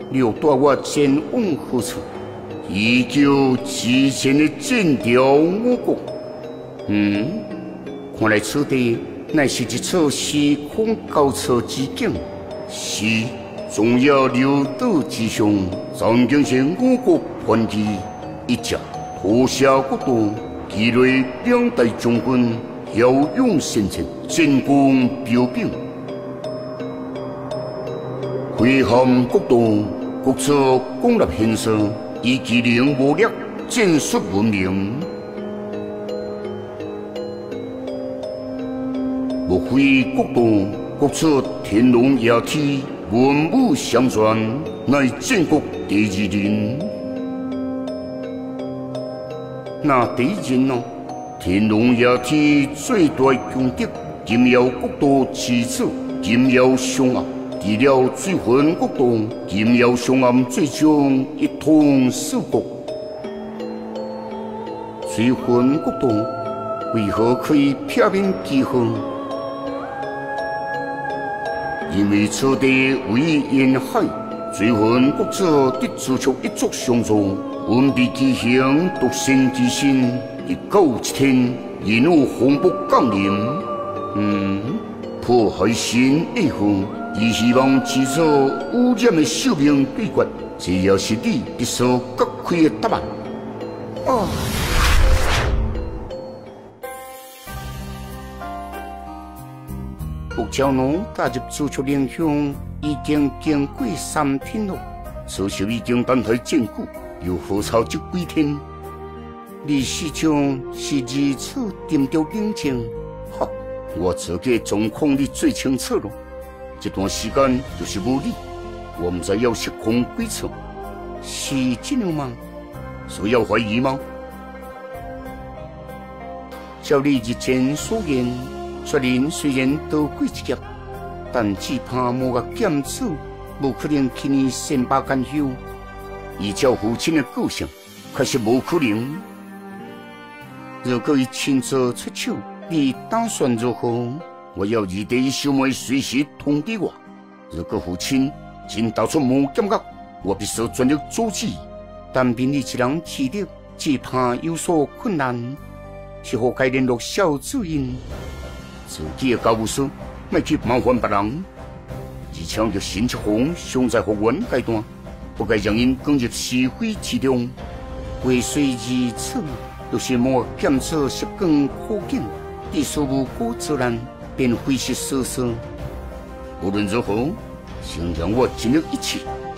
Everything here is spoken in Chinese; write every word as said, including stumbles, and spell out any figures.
留带我前往何处？依旧之前的剑条五国。嗯，看来此地乃是一处时空交错之境。是，重要流岛之上，曾经是五国团结一家，土下国度，积累两代将军骁勇善战，战功彪炳。挥汗国度，国策功立显赫，以机灵谋略，战术闻名。莫非国度，国策天龙夜梯，文武相传，乃战国第二人。那第一人呢？天龙夜梯最大强敌，金妖国度始祖金妖上暗。除了水魂国度，金妖上暗最终一统四国。水魂国度为何可以撇面记号？因为此地位于沿海，水魂国者得自出一族相助，文笔奇行，独身之身，一九一天，引入风暴降临。嗯，破坏神异风。伊希望制造污染的寿命对决，这也是你必须揭开的答案。哦。目前呢，加入自出影响已经经过三天了，此时已经等待战久，又何操这几天？你始终是如此沉着冷静，哈，我这个状况你最清楚了。这段时间就是无你，我们在要失控规则，是这样吗？需要怀疑吗？照你日前所言，雪人虽然逃过一劫，但只怕某个剑子无可能去年善罢甘休。依照父亲的个性，确实无可能。如果伊亲自出手，你打算如何？我要二弟小妹随时通知我。如果父亲真逃出无感觉，我必须全力阻止。但凭你一人体力，只怕有所困难。是否该联络小主任？自己的家务事，莫去麻烦别人。而且要新七红尚在学院阶段，不该让因卷入是非之中。话虽如此，若是莫检测实更可敬，必须无果自然。便非是事实。无论如何，请让我尽力一切。